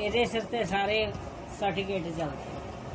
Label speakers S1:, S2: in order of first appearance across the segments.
S1: ਇਹਦੇ ਸਿਰ ਤੇ ਸਾਰੇ ਸਰਟੀਫਿਕੇਟ ਚੱਲਦੇ।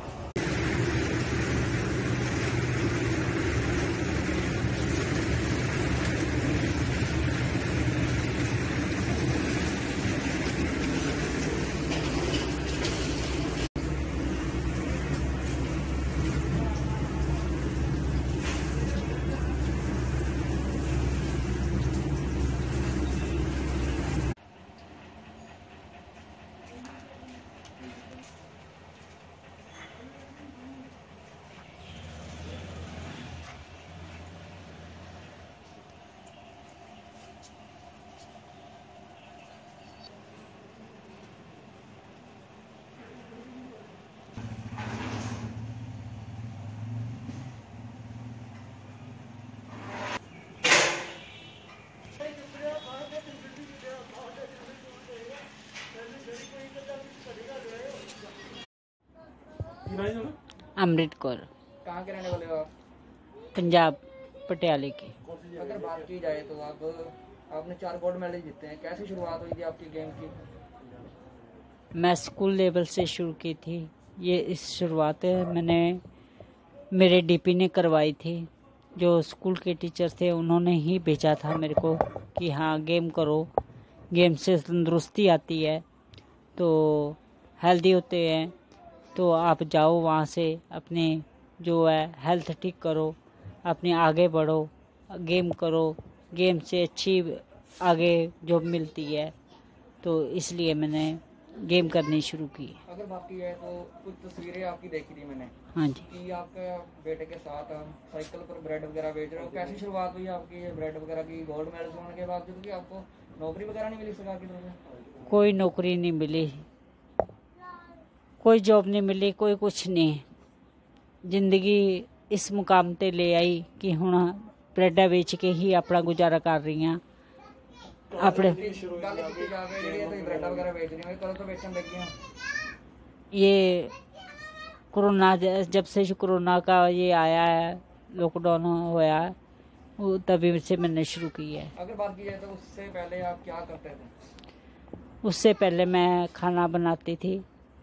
S1: अमृत कौर।
S2: कहाँ के रहने वाले हो आप?
S1: पंजाब, पटियाले की।
S2: अगर बात की जाए तो आपने 4 गोल्ड मेडल जीते हैं, कैसी शुरुआत हुई थी आपकी गेम की?
S1: मैं स्कूल लेवल से शुरू की थी। ये इस शुरुआत मैंने मेरे डीपी ने करवाई थी। जो स्कूल के टीचर थे उन्होंने ही भेजा था मेरे को कि हाँ गेम करो, गेम से तंदुरुस्ती आती है, तो हेल्दी होते हैं, तो आप जाओ वहाँ से अपने जो है हेल्थ ठीक करो, अपने आगे बढ़ो, गेम करो, गेम से अच्छी आगे जॉब मिलती है, तो इसलिए मैंने गेम करनी शुरू की।
S2: अगर बात की जाए तो कुछ तस्वीरें आपकी देखी थी मैंने।
S1: हाँ जी।
S2: कि आपके बेटे के साथ साइकिल पर ब्रेड वगैरह बेच रहे हो, कैसी शुरुआत हुई आपकी ये ब्रेड वगैरह की? गोल्ड मेडल होने के बावजूद भी आपको नौकरी वगैरह नहीं मिली सरकार की तरफ से?
S1: कोई नौकरी नहीं मिली, कोई जॉब नहीं मिली, कोई कुछ नहीं। जिंदगी इस मुकाम ते ले आई कि हुण ब्रेडा बेच के ही अपना गुजारा कर रही हैं। अपने ये कोरोना, जब से कोरोना का ये आया है, लॉकडाउन होया, तभी से मैंने शुरू की है।
S2: अगर बात की जाए तो उससे पहले आप क्या करते थे?
S1: उससे पहले मैं खाना बनाती थी,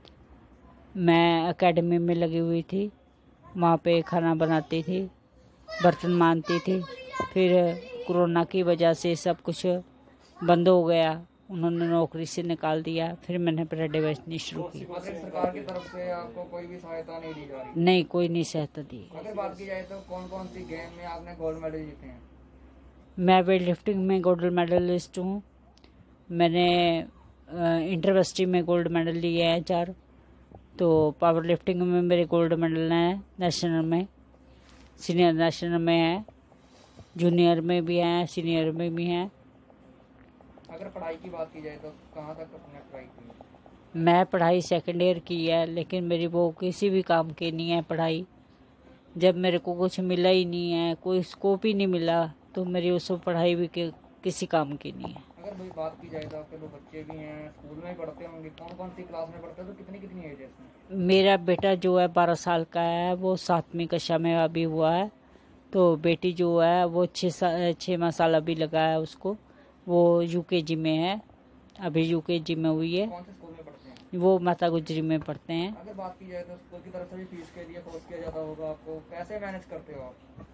S1: मैं एकेडमी में लगी हुई थी, वहाँ पे खाना बनाती थी, बर्तन मांजती थी। फिर कोरोना की वजह से सब कुछ बंद हो गया, उन्होंने नौकरी से निकाल दिया, फिर मैंने ब्रेड बेचनी शुरू की।
S2: सरकार की तरफ से आपको कोई भी सहायता नहीं दी जा रही?
S1: नहीं, कोई नहीं सहायता दी।
S2: अगर बात की जाए तो कौन कौन सी गेम में आपने गोल्ड मेडल जीते हैं?
S1: मैं वेट लिफ्टिंग में गोल्ड मेडलिस्ट हूँ। मैंने इंटरवर्सिटी में गोल्ड मेडल लिए हैं 4, तो पावर लिफ्टिंग में मेरे गोल्ड मेडल हैं, नेशनल में, सीनियर नेशनल में है, जूनियर में भी हैं, सीनियर में भी हैं।
S2: अगर पढ़ाई की बात की जाए तो कहाँ तक आपने पढ़ाई की?
S1: मैं पढ़ाई सेकेंड ईयर की है, लेकिन मेरी वो किसी भी काम की नहीं है पढ़ाई। जब मेरे को कुछ मिला ही नहीं है, कोई स्कोप ही नहीं मिला, तो मेरी उस पढ़ाई भी किसी काम की नहीं है।
S2: अगर भाई बात की जाए तो आपके 2 बच्चे भी हैं, स्कूल में ही पढ़ते होंगे, कौन कौन सी क्लास में पढ़ते हैं, तो कितनी कितनी एज है इसमें?
S1: मेरा बेटा जो है 12 साल का है, वो 7वीं कक्षा में अभी हुआ है। तो बेटी जो है वो 6 साल अभी लगा है उसको, वो यूकेजी में है, अभी यूकेजी में हुई है।
S2: कौन से स्कूल में पढ़ते हैं?
S1: वो माता गुजरी में पढ़ते हैं।
S2: अगर बात की जाए तो स्कूल की तरफ से भी फीस के लिए कोर्स किया जाता होगा, आपको कैसे मैनेज करते हो आप?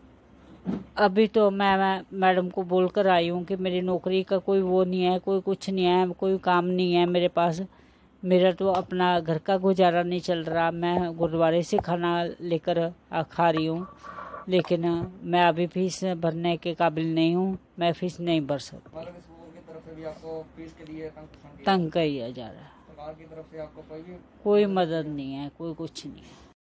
S1: अभी तो मैं मैडम को बोल कर आई हूँ कि मेरी नौकरी का कोई वो नहीं है, कोई कुछ नहीं है, कोई काम नहीं है मेरे पास, मेरा तो अपना घर का गुजारा नहीं चल रहा। मैं गुरुद्वारे से खाना लेकर खा रही हूँ, लेकिन मैं अभी फीस भरने के काबिल नहीं हूँ, मैं फीस नहीं भर सकती।
S2: मतलब स्कूल की तरफ से भी आपको फीस के लिए
S1: तंग किया जा रहा है।
S2: सरकार की तरफ से आपको
S1: कोई मदद नहीं है, कोई कुछ नहीं है।